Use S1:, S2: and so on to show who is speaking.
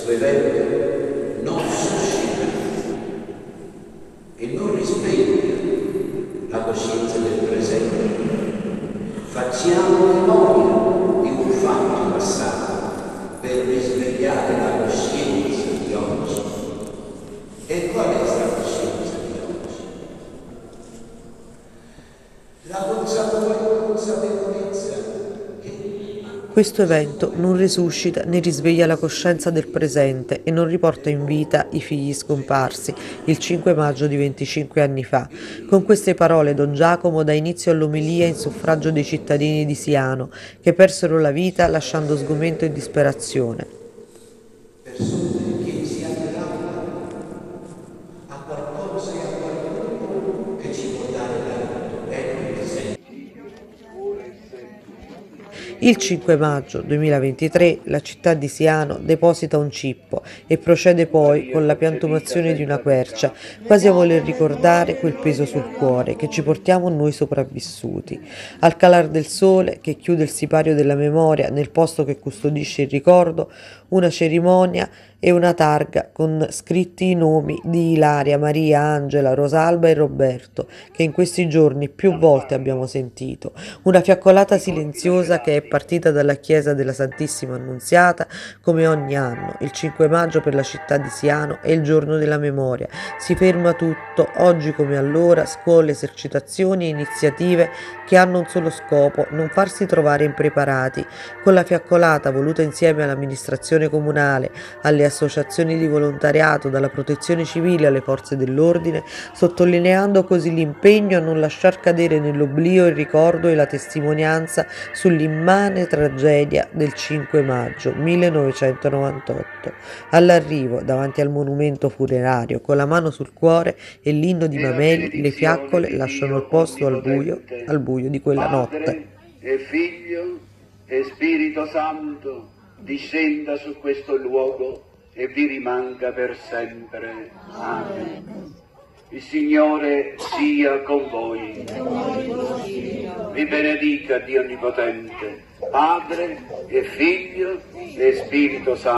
S1: questo evento non suscita e non rispecchia la coscienza del presente. Facciamo memoria di un fatto passato per risvegliare la coscienza di oggi. E qual è questa coscienza di oggi? La consapevolezza che
S2: Questo evento non risuscita né risveglia la coscienza del presente e non riporta in vita i figli scomparsi il 5 maggio di 25 anni fa. Con queste parole Don Giacomo dà inizio all'omelia in suffragio dei cittadini di Siano che persero la vita lasciando sgomento e disperazione.
S1: persone che si aggravano a qualcosa e a qualcuno che ci può dare tanto. Ecco il esempio.
S2: Il 5 maggio 2023 la città di Siano deposita un cippo e procede poi con la piantumazione di una quercia, quasi a voler ricordare quel peso sul cuore che ci portiamo noi sopravvissuti. Al calar del sole che chiude il sipario della memoria nel posto che custodisce il ricordo, una cerimonia e una targa con scritti i nomi di Ilaria, Maria, Angela, Rosalba e Roberto, che in questi giorni più volte abbiamo sentito. Una fiaccolata silenziosa che è partita dalla chiesa della Santissima Annunziata come ogni anno. Il 5 maggio per la città di Siano è il giorno della memoria. Si ferma tutto, oggi come allora, scuole, esercitazioni e iniziative che hanno un solo scopo, non farsi trovare impreparati. Con la fiaccolata voluta insieme all'amministrazione comunale, alle associazioni di volontariato, dalla protezione civile alle forze dell'ordine, sottolineando così l'impegno a non lasciar cadere nell'oblio il ricordo e la testimonianza sull'immane tragedia del 5 maggio 1998. All'arrivo davanti al monumento funerario, con la mano sul cuore e l'inno di Mameli, le fiaccole lasciano il posto al buio di quella notte.
S3: Padre e Figlio e Spirito Santo discenda su questo luogo e vi rimanga per sempre. Amen. Il Signore sia con voi. Vi benedica Dio Onnipotente, Padre e Figlio e Spirito Santo.